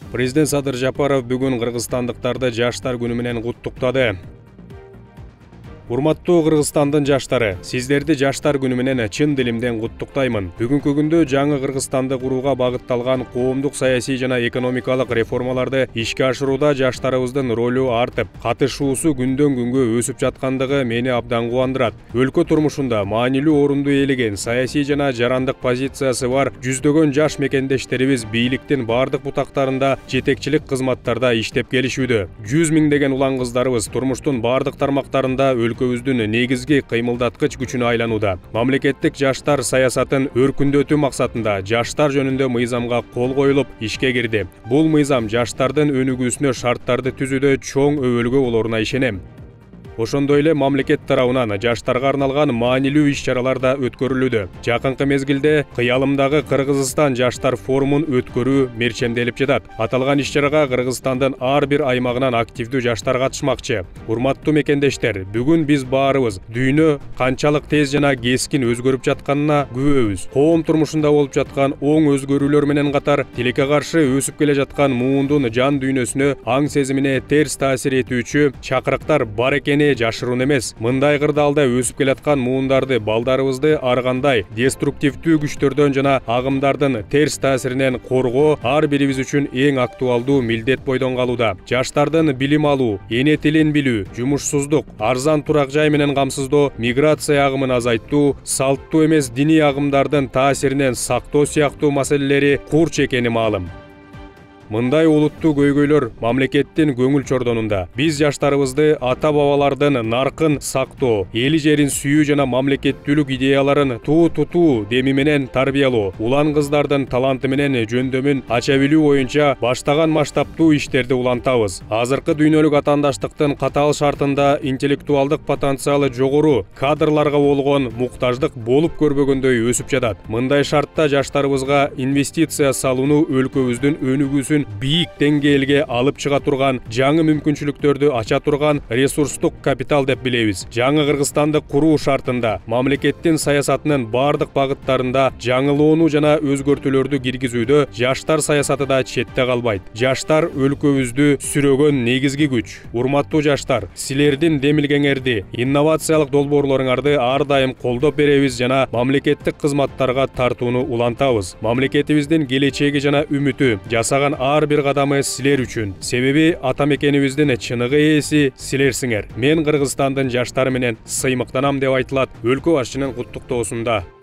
Президент Садыр Жапаров бүгін қырғызстандықтарды жаштар күнү менен куттуктады. Урматтуу Кыргызстандын жаштары, сиздерди жаштар күнү менен чын дилимден куттуктаймын. Бүгүнкү күндө жаңы Кыргызстанды курууга багытталган коомдук саясий жана экономикалык реформаларды ишке ашырууда жаштарыбыздын ролу артып, катышуусу күндөн күнгө өсүп жаткандыгы мени абдан кубандырат. Өлкө турмушунда маанилүү орунду ээлеген, саясий жана жарандык позициясы бар жүздөгөн жаш мекендештерибиз бийликтин бардык бутактарында жетекчилик кызматтарда иштеп келишүүдө. 100 миңдеген улан кыздарыбыз турмуштун бардык тармактарында өлкөбүздүн негизги кыймылдаткыч күчүнө айланууда. Мамлекеттик жаштар саясатын өркүндөтүү максатында жаштар жөнүндө мыйзамга кол коюлуп ишке кирди. Бул мыйзам жаштардын өнүгүүсүнө шарттарды түзүүдө чоң өбөлгө болоруна ишенем. Ошондой эле мамлекет тарабынан жаштарга арналган маанилүү иш-чаралар да өткөрүлүүдө. Жакынкы мезгилде Кыялымдагы Кыргызстан жаштар форумун өткөрүү мерчемделип жатат. Аталган иш-чарага Кыргызстандын ар бир аймагынан активдүү жаштар катышмакчы. Урматтуу мекендештер, бүгүн биз баарыбыз дүйнө канчалык тез жана кескин өзгөрүп жатканына күбөбүз. Коом турмушунда болуп жаткан оң өзгөрүүлөр менен катар, тилекке каршы өсүп келе жаткан муундун жан дүйнөсүнө, аң сезимине терс таасир этүүчү чакырыктар бар экени жашыруун эмес. Мындай кырдаалда өсүп келаткан муундарды, балдарыбызды ар кандай деструктивдүү күчтөрдөн жана агымдардын терс таасиринен коргоо ар бирибиз үчүн эң актуалдуу милдет бойдон калууда. Жаштардын билим алуу, эне тилин билүү, жумушсуздук, арзан турак жай менен камсыздоо, миграция агымын азайтуу, салттуу эмес диний агымдардын таасиринен сактоо сыяктуу маселелери курч экени маалым. Мындай олуттуу көйгөйлөр мамлекеттин көңүл чордонунда. Биз жаштарыбызды ата-бабалардын наркын сактоо, эли жерин сүйүү жана мамлекеттүүлүк идеяларын тутуу деми менен тарбиялоо, улан кыздардын таланты менен жөндөмүн ача билүү боюнча баштаган масштабтуу иштерди улантабыз. Азыркы дүйнөлүк атаандаштыктын катаал шартында интеллектуалдык потенциалы жогору кадрларга болгон муктаждык болуп көрбөгөндөй өсүп жатат. Мындай шартта жаштарыбызга инвестиция салууну өлкөбүздүн өнүгүүсүн бийик деңгээлге алып чыга турган, жаңы мүмкүнчүлүктөрдү ача турган ресурстук капитал деп билебиз. Жаңы Кыргызстанды куруу шартында мамлекеттин саясатынын бардык багыттарында жаңылоону жана өзгөртүүлөрдү киргизүүдө жаштар саясаты да четте калбайт. Жаштар өлкөбүздү сүрөгөн негизги күч. Урматтуу жаштар, силердин демилгеңерди, инновациялык долбоорлоруңарды ар дайым колдоп беребиз жана мамлекеттик кызматтарга тартууну улантабыз. Мамлекетибиздин келечеги жана үмүтү жасаган ар бир кадамы силер үчүн. Себеби ата мекенибиздин чыныгы ээси силерсиңер. Мен Кыргызстандын жаштары менен сыймыктанам деп айтылат өлкө башчынын куттуктоосунда.